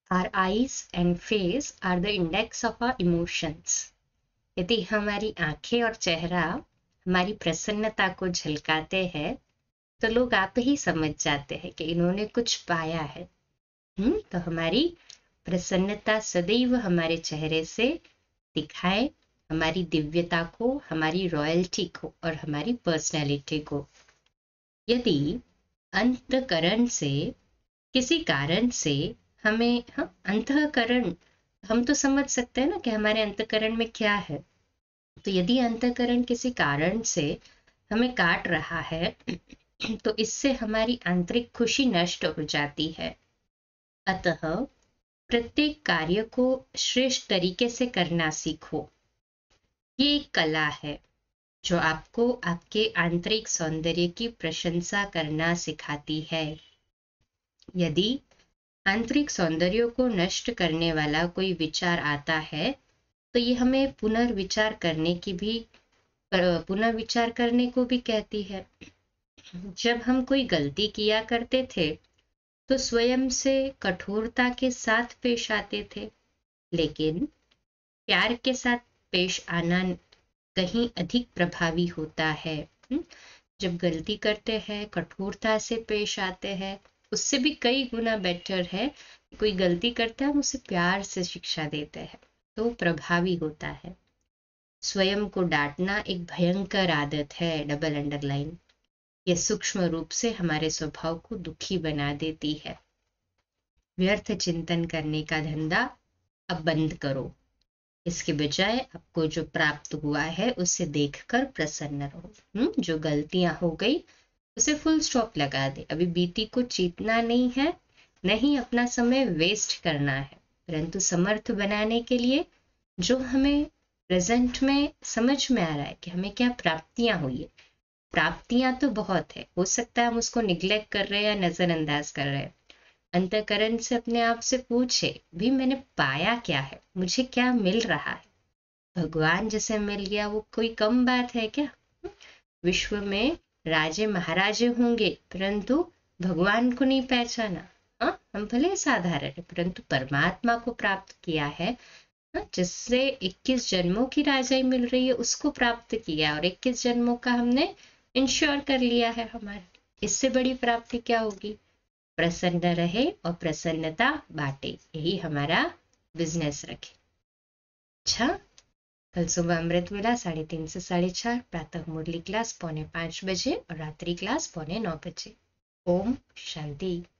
Our eyes and face are the index of our emotions. यदि हमारी आंखें और चेहरा हमारी प्रसन्नता को झलकाते हैं तो लोग आप ही समझ जाते हैं कि इन्होंने कुछ पाया है। तो हमारी प्रसन्नता सदैव हमारे चेहरे से दिखाए हमारी दिव्यता को, हमारी रॉयल्टी को और हमारी पर्सनैलिटी को। यदि अंतःकरण से किसी कारण से हमें अंतःकरण, हम तो समझ सकते हैं ना कि हमारे अंतःकरण में क्या है। तो यदि अंतःकरण किसी कारण से हमें काट रहा है तो इससे हमारी आंतरिक खुशी नष्ट हो जाती है। अतः प्रत्येक कार्य को श्रेष्ठ तरीके से करना सीखो। ये एक कला है जो आपको आपके आंतरिक सौंदर्य की प्रशंसा करना सिखाती है। यदि आंतरिक सौंदर्य को नष्ट करने वाला कोई विचार आता है तो ये हमें पुनर्विचार करने को भी कहती है। जब हम कोई गलती किया करते थे तो स्वयं से कठोरता के साथ पेश आते थे, लेकिन प्यार के साथ पेश आना कहीं अधिक प्रभावी होता है। जब गलती करते हैं, कठोरता से पेश आते हैं, उससे भी कई गुना बेटर है। कोई गलती करता है हम उसे प्यार से शिक्षा देते हैं तो प्रभावी होता है। स्वयं को डांटना एक भयंकर आदत है, डबल अंडरलाइन। यह सूक्ष्म रूप से हमारे स्वभाव को दुखी बना देती है। व्यर्थ चिंतन करने का धंधा अब बंद करो। इसके बजाय आपको जो प्राप्त हुआ है उसे देखकर प्रसन्न रहो। जो गलतियां हो गई उसे फुल स्टॉप लगा दे। अभी बीती को चीतना नहीं है, नहीं अपना समय वेस्ट करना है, परंतु समर्थ बनाने के लिए जो हमें प्रेजेंट में समझ में आ रहा है कि हमें क्या प्राप्तियां हुई है। प्राप्तियां तो बहुत है, हो सकता है हम उसको निग्लेक्ट कर रहे हैं या नजरअंदाज कर रहे हैं। अंतःकरण से अपने आप से पूछे भी मैंने पाया क्या है, मुझे क्या मिल रहा है। भगवान जिसे मिल गया वो कोई कम बात है क्या। विश्व में राजे महाराजे होंगे परंतु भगवान को नहीं पहचाना। हम भले साधारण है परंतु परमात्मा को प्राप्त किया है। जिससे 21 जन्मों की राजाई मिल रही है उसको प्राप्त किया और 21 जन्मों का हमने इंश्योर कर लिया है हमारा। इससे बड़ी प्राप्ति क्या होगी। प्रसन्न रहे और प्रसन्नता बांटे, यही हमारा बिजनेस रखे। अच्छा, कल सुबह अमृत वेला 3:30 से 4:30, प्रातः मुरली क्लास 4:45 बजे और रात्रि क्लास 9:45 बजे। ओम शांति।